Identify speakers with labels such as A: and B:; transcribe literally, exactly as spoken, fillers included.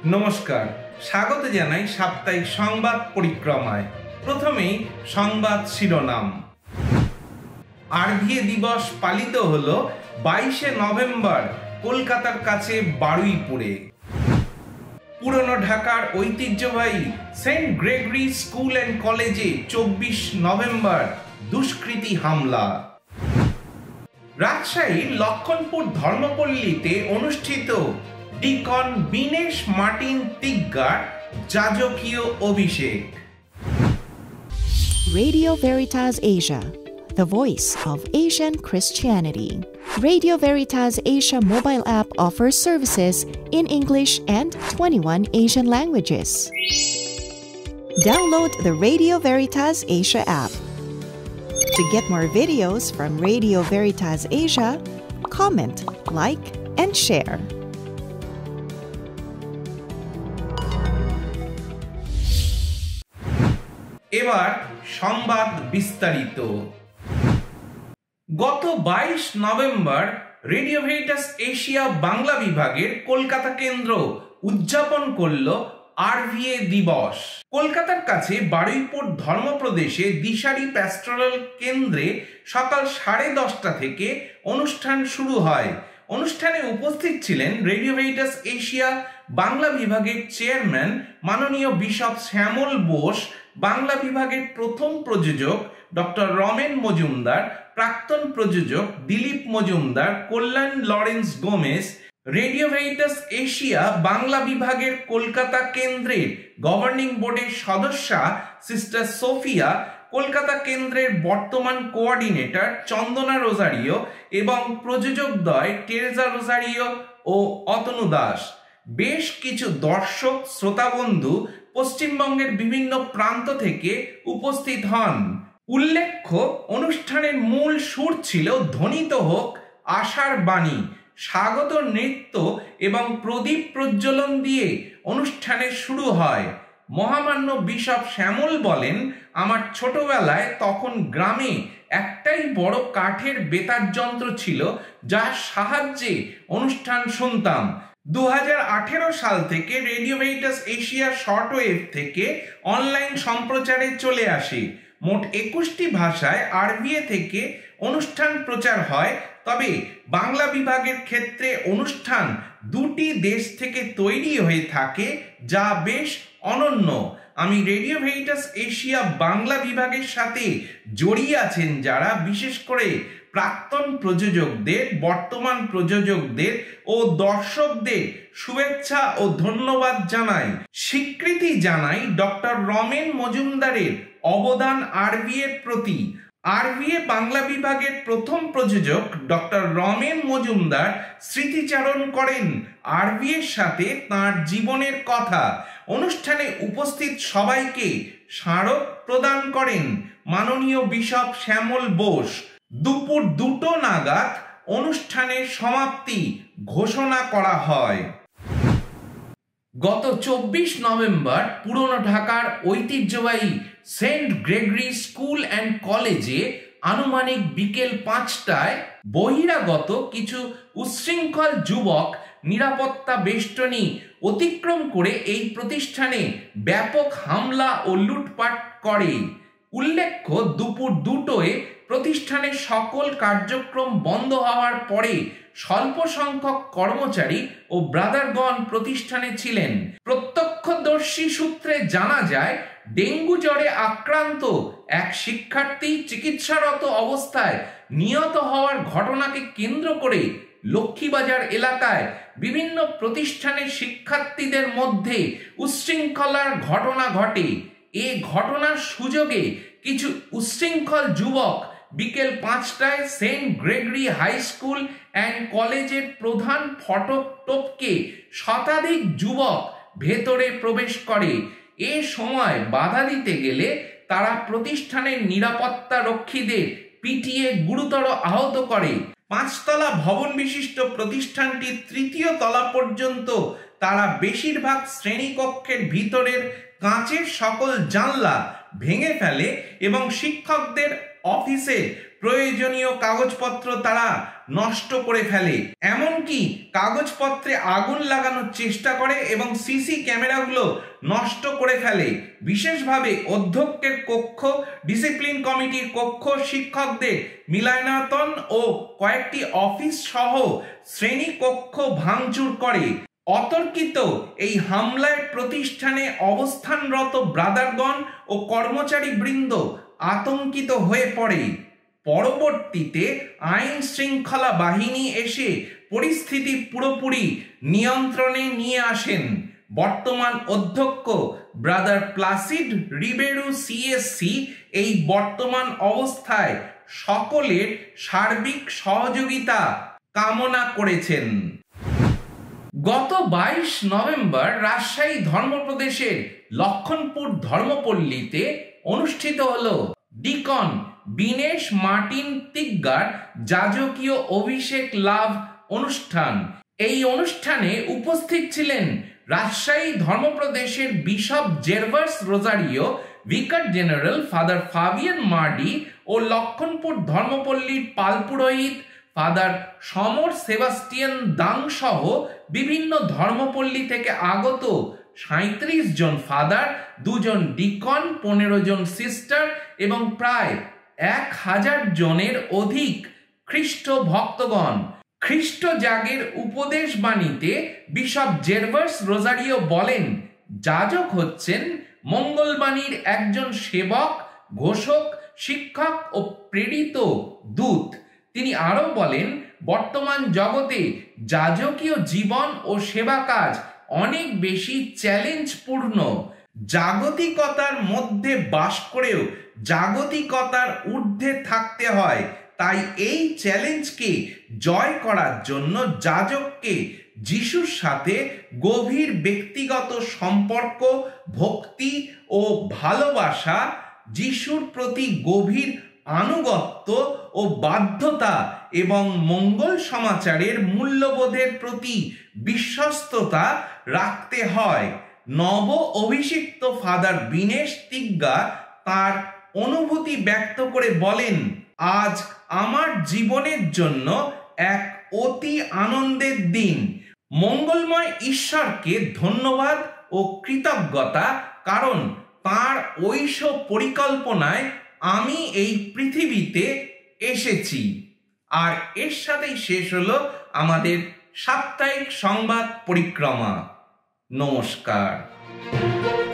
A: নমস্কার, স্বাগত জানাই সাপ্তাহিক সংবাদ পরিক্রমায়। প্রথমেই সংবাদ শিরোনাম। আরভিএ দিবস পালিত হল বাইশে নভেম্বর কলকাতার কাছে বারুইপুরে। পুরনো ঢাকার ঐতিহ্যবাহী সেন্ট গ্রেগরি স্কুল অ্যান্ড কলেজে চব্বিশ নভেম্বর দুষ্কৃতী হামলা। রাজশাহীর লক্ষণপুর ধর্মপল্লীতে অনুষ্ঠিত ডিকন বিনেশ মার্টিন তিগ্গার যাজকীয় অভিষেক।
B: Radio Veritas Asia, the voice of Asian Christianity. Radio Veritas Asia mobile app offers services in English and twenty-one Asian languages. Download the Radio Veritas Asia app. To get more videos from Radio Veritas Asia, comment, like, and share.
A: এবার সংবাদ বিস্তারিত। গত বাইশ November radio Veritas Asia Bangla বিভাগের কলকাতা কেন্দ্র উদযাপন করল আরভিএ দিবস। কলকাতার কাছে বারুইপুর ধর্মপ্রদেশে দিশারি প্যাস্টোরাল কেন্দ্রে সকাল সাড়ে দশটা থেকে অনুষ্ঠান শুরু হয়। অনুষ্ঠানে উপস্থিত ছিলেন রেডিও ভেরিটাস এশিয়া বাংলা বিভাগের চেয়ারম্যান মাননীয় বিশপ শ্যামল বোস, বাংলা বিভাগের প্রথম প্রযোজক ডক্টর রমেন মজুমদার, প্রাক্তন প্রযোজক Dilip Majumdar, Kalyan Lawrence Gomes, radio Veritas Asia Bangla বিভাগের কলকাতা কেন্দ্রের গভর্নিং বোর্ডের সদস্যা সিস্টার সোফিয়া, কলকাতা কেন্দ্রের বর্তমান কোঅর্ডিনেটর চন্দনা রোজারিও এবং প্রযোজকদ্বয় টেরেজা রোজারিও ও অতনু দাস। বেশ কিছু দর্শক শ্রোতাবন্ধু পশ্চিমবঙ্গের বিভিন্ন প্রান্ত থেকে উপস্থিত হন। উল্লেখ্য, অনুষ্ঠানের মূল সুর ছিল ধ্বনিত হোক আশার বাণী। স্বাগত নৃত্য এবং প্রদীপ প্রজ্বলন দিয়ে অনুষ্ঠানের শুরু হয়। মহামান্য বিশপ শ্যামল বলেন, আমার ছোটবেলায় তখন গ্রামে একটাই বড় কাঠের বেতার যন্ত্র ছিল, যার সাহায্যে অনুষ্ঠান শুনতাম। দু হাজার আঠেরো সাল থেকে রেডিও ভেরিটাস এশিয়া শর্টওয়েভ থেকে অনলাইন সম্প্রচারে চলে আসে। মোট একুশটি ভাষায় আরভিএ থেকে অনুষ্ঠান প্রচার হয়। তবে বাংলা বিভাগের ক্ষেত্রে অনুষ্ঠান দুটি দেশ থেকে তৈরি হয়ে থাকে, যা বেশ অনন্য। আমি রেডিও ভেরিটাস এশিয়া বাংলা বিভাগের সাথে জড়িয়ে আছেন যারা, বিশেষ করে প্রাক্তন প্রযোজকদের, বর্তমান প্রযোজকদের ও দর্শকদের শুভেচ্ছা ও ধন্যবাদ জানাই। স্বীকৃতি জানাই ডক্টর রমেন মজুমদারের অবদান আরভিএর প্রতি। আরভিএ বাংলা বিভাগের প্রথম প্রযোজক ডক্টর রমেন মজুমদার স্মৃতিচারণ করেন আরভিএর সাথে তাঁর জীবনের কথা। অনুষ্ঠানে উপস্থিত সবাইকে স্মারক প্রদান করেন মাননীয় বিশপ শ্যামল বোস। দুপুর দুটো নাগাদ অনুষ্ঠানের সমাপ্তি ঘোষণা করা হয়। গত চব্বিশ নভেম্বর পুরনো ঢাকার ঐতিহ্যবাহী সেন্ট গ্রেগরি স্কুল অ্যান্ড কলেজে আনুমানিক বিকেল পাঁচটায় বহিরাগত কিছু উচ্ছৃঙ্খল যুবক নিরাপত্তা বেষ্টনী অতিক্রম করে এই প্রতিষ্ঠানে ব্যাপক হামলা ও লুটপাট করে। উল্লেখ্য, দুপুর দুটোয় প্রতিষ্ঠানের সকল কার্যক্রম বন্ধ হওয়ার পরে স্বল্প সংখ্যক কর্মচারী ও ব্রাদারগণ প্রতিষ্ঠানে ছিলেন। প্রত্যক্ষদর্শী সূত্রে জানা যায়, ডেঙ্গু জ্বরে আক্রান্ত এক শিক্ষার্থী চিকিৎসারত অবস্থায় নিহত হওয়ার ঘটনাকে কেন্দ্র করে লক্ষ্মীবাজার এলাকায় বিভিন্ন প্রতিষ্ঠানের শিক্ষার্থীদের মধ্যে উচ্ছৃঙ্খলার ঘটনা ঘটে। এ ঘটনার সুযোগে কিছু উচ্ছৃঙ্খল যুবক বিকেল পাঁচটায় saint Gregory high school and কলেজের প্রধান ফটক টপকে শতাধিক যুবক ভেতরে প্রবেশ করে। এ সময় বাধা দিতে গেলে তারা প্রতিষ্ঠানের নিরাপত্তা রক্ষীদের পিটিয়ে গুরুতর আহত করে। পাঁচতলা ভবন বিশিষ্ট প্রতিষ্ঠানটির তৃতীয় তলা পর্যন্ত তারা বেশিরভাগ শ্রেণীকক্ষের ভিতরের কাঁচের সকল জানলা ভেঙে ফেলে এবং শিক্ষকদের অফিসে প্রয়োজনীয় কাগজপত্র তারা নষ্ট করে ফেলে, এমনকি কাগজপত্রে আগুন লাগানোর চেষ্টা করে এবং সিসি ক্যামেরাগুলো নষ্ট করে ফেলে। বিশেষভাবে অধ্যক্ষের কক্ষ, ডিসিপ্লিন কমিটির কক্ষ, শিক্ষকদের মিলনায়তন ও কয়েকটি অফিস সহ শ্রেণী কক্ষ ভাঙচুর করে। অতর্কিত এই হামলায় প্রতিষ্ঠানে অবস্থানরত ব্রাদারগণ ও কর্মচারী বৃন্দ আতঙ্কিত হয়ে পড়ে। পরবর্তীতে আইন শৃঙ্খলা বাহিনী এসে পরিস্থিতি পুরোপুরি নিয়ন্ত্রণে নিয়ে আসেন। বর্তমান অধ্যক্ষ ব্রাদার প্লাসিড রিবেরু সিএসসি এই বর্তমান অবস্থায় সকলের সার্বিক সহযোগিতা কামনা করেছেন। গত বাইশ নভেম্বর রাজশাহী ধর্মপ্রদেশের লক্ষণপুর ধর্মপল্লীতে অনুষ্ঠিত হল ডিকন বিনেশ মার্টিন তিগ্গার যাজকীয় অভিষেক লাভ অনুষ্ঠান। এই অনুষ্ঠানে উপস্থিত ছিলেন রাজশাহী ধর্মপ্রদেশের bishop Gervase Rozario, vicar general father Fabian Mardi ও লক্ষণপুর ধর্মপল্লীর পালপুরোহিত ফাদার সমর সেবাস্টিয়ান দাং সহ বিভিন্ন ধর্মপল্লী থেকে আগত সাঁত্রিশ জন ফাদার, দুজন ডিকন, পনেরো জন সিস্টার এবং প্রায় এক হাজার জনের অধিক খ্রিস্ট ভক্তগণ। খ্রিস্ট জাগের উপদেশ বাণীতে বিশপ জেরভাস রোজারিও বলেন, যাজক হচ্ছেন মঙ্গলবাণীর একজন সেবক, ঘোষক, শিক্ষক ও প্রেরিত দূত। তিনি আরো বলেন, বর্তমান জগতে যাজকীয় জীবন ও সেবা কাজ অনেক বেশি চ্যালেঞ্জপূর্ণ। জাগতিকতার মধ্যে বাস করেও জাগতিকতার ঊর্ধ্বে থাকতে হয়। তাই এই চ্যালেঞ্জকে জয় করার জন্য যাজককে যিশুর সাথে গভীর ব্যক্তিগত সম্পর্ক, ভক্তি ও ভালোবাসা, যিশুর প্রতি গভীর আনুগত্য ও বাধ্যতা এবং মঙ্গল সমাচারের মূল্যবোধের প্রতি বিশ্বস্ততা রাখতে হয়। নব অভিষিক্ত ফাদার বিনেশ তিগ্গা তার অনুভূতি ব্যক্ত করে বলেন, আজ আমার জীবনের জন্য এক অতি আনন্দের দিন। মঙ্গলময় ঈশ্বরকে ধন্যবাদ ও কৃতজ্ঞতা, কারণ তাঁর ঐশ পরিকল্পনায় আমি এই পৃথিবীতে এসেছি। আর এর সাথেই শেষ হলো আমাদের সাপ্তাহিক সংবাদ পরিক্রমা। নমস্কার।